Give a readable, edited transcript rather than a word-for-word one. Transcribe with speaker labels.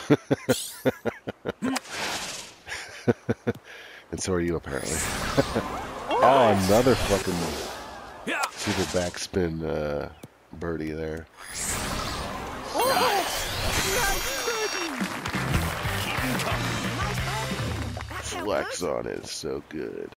Speaker 1: And so are you, apparently. Oh, another fucking super backspin birdie there. Flex on it is so good.